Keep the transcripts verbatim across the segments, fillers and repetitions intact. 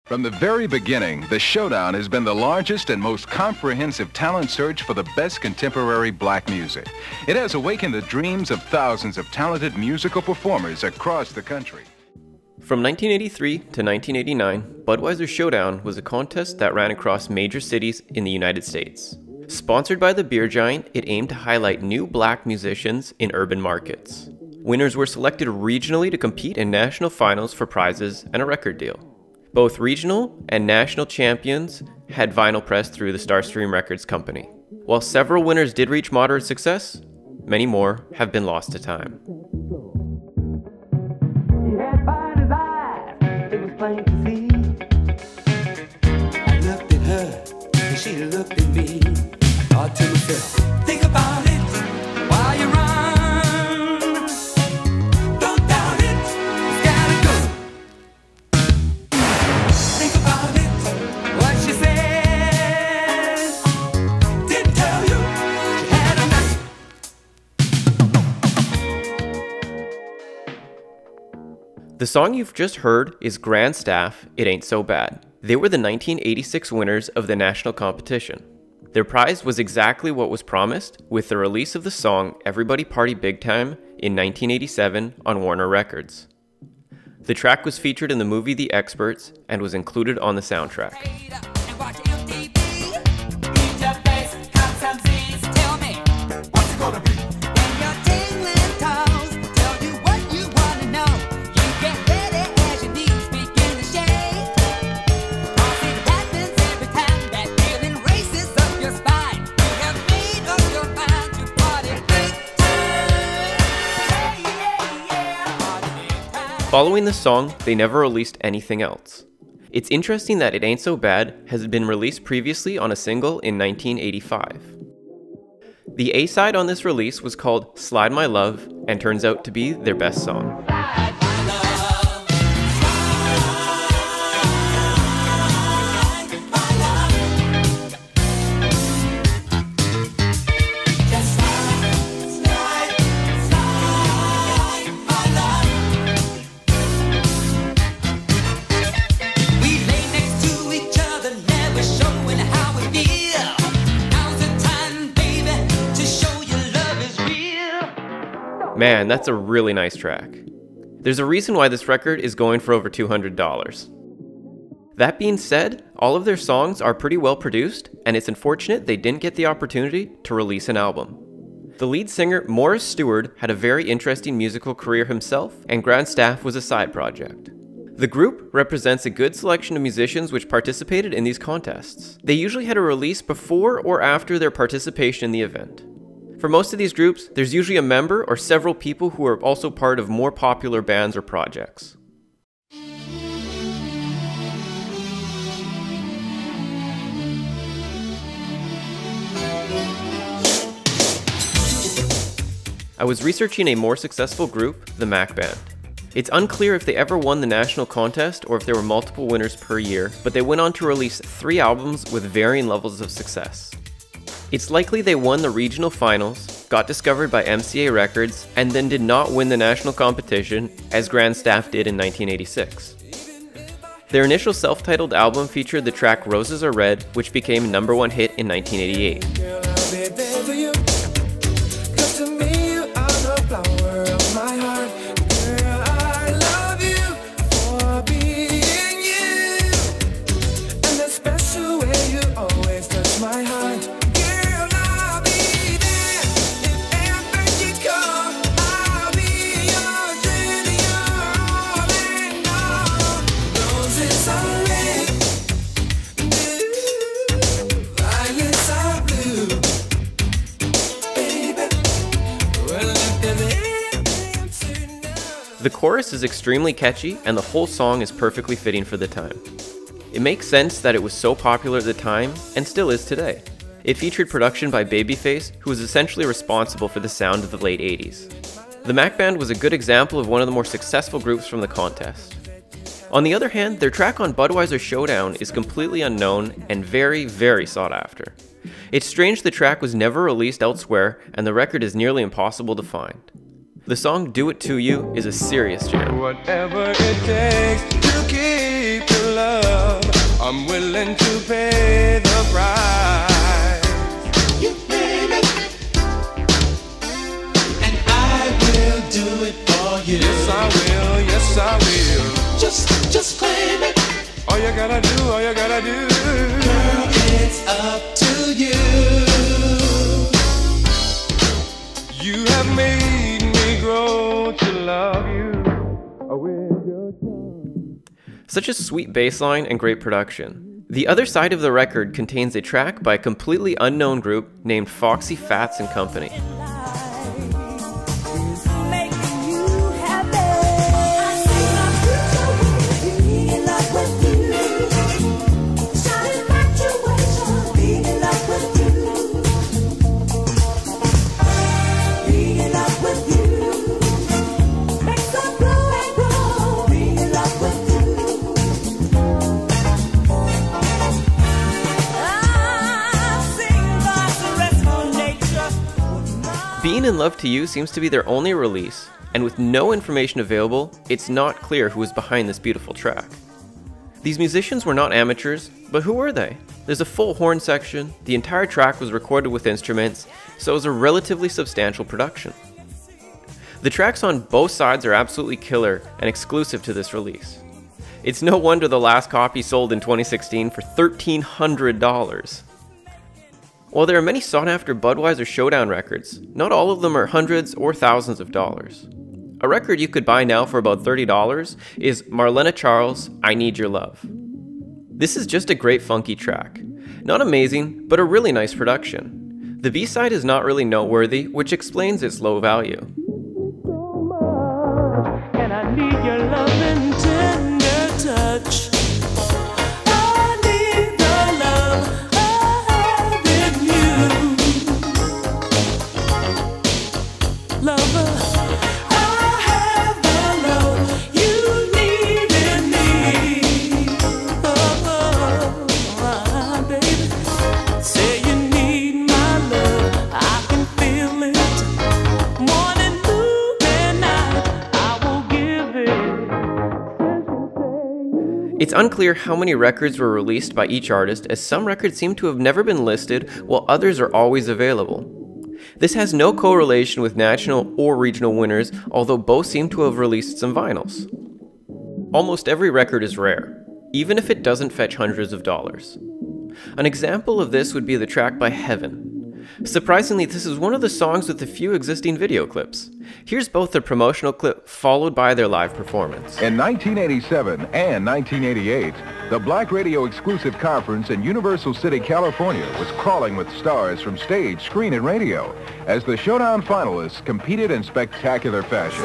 From the very beginning, the Showdown has been the largest and most comprehensive talent search for the best contemporary black music. It has awakened the dreams of thousands of talented musical performers across the country. From nineteen eighty-three to nineteen eighty-nine, Budweiser Showdown was a contest that ran across major cities in the United States. Sponsored by the beer giant, it aimed to highlight new black musicians in urban markets. Winners were selected regionally to compete in national finals for prizes and a record deal. Both regional and national champions had vinyl pressed through the Starstream Records company. While several winners did reach moderate success, many more have been lost to time. He had fire in his eyes, it was plain to see. I looked at her, and she looked at me. Thought to myself, think about it while you run. Don't doubt it, it's gotta go. Think about it, what she said. Didn't tell you she had a knife. The song you've just heard is Grand Staff, It Ain't So Bad. They were the nineteen eighty-six winners of the national competition. Their prize was exactly what was promised with the release of the song Everybody Party Big Time in nineteen eighty-seven on Warner Records. The track was featured in the movie The Experts and was included on the soundtrack. Following the song, they never released anything else. It's interesting that It Ain't So Bad has been released previously on a single in nineteen eighty-five. The A-side on this release was called Slide My Love and turns out to be their best song. Man, that's a really nice track. There's a reason why this record is going for over two hundred dollars. That being said, all of their songs are pretty well produced, and it's unfortunate they didn't get the opportunity to release an album. The lead singer, Morris Stewart, had a very interesting musical career himself, and Grand Staff was a side project. The group represents a good selection of musicians which participated in these contests. They usually had a release before or after their participation in the event. For most of these groups, there's usually a member or several people who are also part of more popular bands or projects. I was researching a more successful group, the Mac Band. It's unclear if they ever won the national contest or if there were multiple winners per year, but they went on to release three albums with varying levels of success. It's likely they won the regional finals, got discovered by M C A Records, and then did not win the national competition as Grand Staff did in nineteen eighty-six. Their initial self-titled album featured the track Roses Are Red, which became a number one hit in nineteen eighty-eight. The chorus is extremely catchy, and the whole song is perfectly fitting for the time. It makes sense that it was so popular at the time, and still is today. It featured production by Babyface, who was essentially responsible for the sound of the late eighties. The Mac Band was a good example of one of the more successful groups from the contest. On the other hand, their track on Budweiser Showdown is completely unknown and very, very sought after. It's strange the track was never released elsewhere, and the record is nearly impossible to find. The song Do It To You is a serious jam. Whatever it takes to keep your love. I'm willing to pay the price. You name it, and I will do it for you. Yes, I will, yes, I will. Just, just claim it. All you gotta do, all you gotta do. Girl, it's up to you. You have made me grow to love you. With your tongue. Such a sweet bass line and great production. The other side of the record contains a track by a completely unknown group named Foxy Fats and Company. Being in Love to You seems to be their only release, and with no information available, it's not clear who is behind this beautiful track. These musicians were not amateurs, but who were they? There's a full horn section, the entire track was recorded with instruments, so it was a relatively substantial production. The tracks on both sides are absolutely killer and exclusive to this release. It's no wonder the last copy sold in twenty sixteen for thirteen hundred dollars. While there are many sought-after Budweiser Showdown records, not all of them are hundreds or thousands of dollars. A record you could buy now for about thirty dollars is Marlena Charles' I Need Your Love. This is just a great funky track. Not amazing, but a really nice production. The B-side is not really noteworthy, which explains its low value. And I need your love and tender touch. It's unclear how many records were released by each artist, as some records seem to have never been listed while others are always available. This has no correlation with national or regional winners, although both seem to have released some vinyls. Almost every record is rare, even if it doesn't fetch hundreds of dollars. An example of this would be the track by Heaven. Surprisingly, this is one of the songs with the few existing video clips. Here's both the promotional clip followed by their live performance. In nineteen eighty-seven and nineteen eighty-eight, the Black Radio exclusive conference in Universal City, California was crawling with stars from stage, screen, and radio as the Showdown finalists competed in spectacular fashion.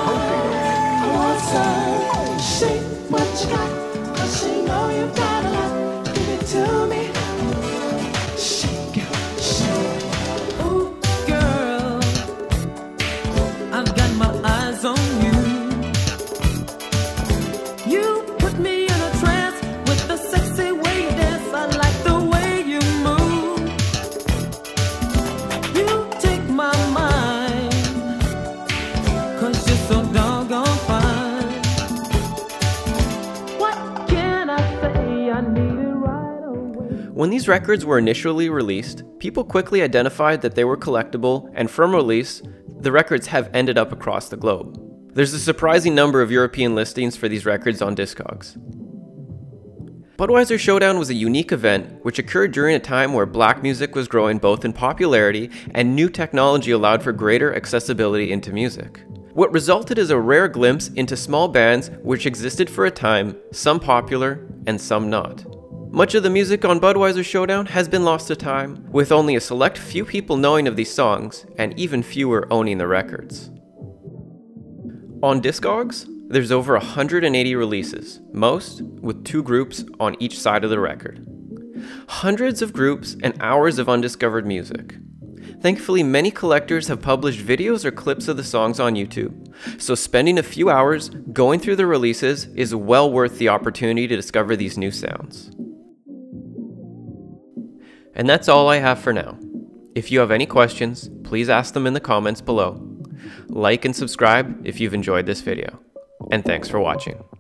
When these records were initially released, people quickly identified that they were collectible, and from release, the records have ended up across the globe. There's a surprising number of European listings for these records on Discogs. Budweiser Showdown was a unique event which occurred during a time where black music was growing both in popularity and new technology allowed for greater accessibility into music. What resulted is a rare glimpse into small bands which existed for a time, some popular and some not. Much of the music on Budweiser Showdown has been lost to time, with only a select few people knowing of these songs, and even fewer owning the records. On Discogs, there's over one hundred eighty releases, most with two groups on each side of the record. Hundreds of groups and hours of undiscovered music. Thankfully, many collectors have published videos or clips of the songs on YouTube, so spending a few hours going through the releases is well worth the opportunity to discover these new sounds. And that's all I have for now. If you have any questions, please ask them in the comments below. Like and subscribe if you've enjoyed this video. And thanks for watching.